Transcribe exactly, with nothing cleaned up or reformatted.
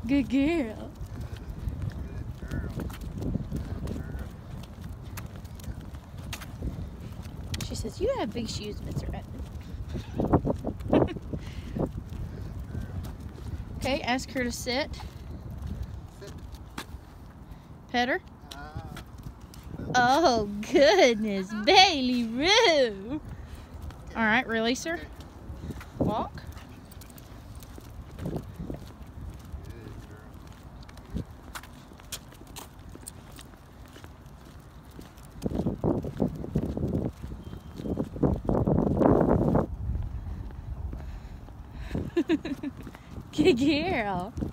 Good girl. She says, you have big shoes, Mister Redmond. Okay, ask her to sit. Pet her. Oh, goodness, Bailey Roo. All right, release her. Walk. Good girl.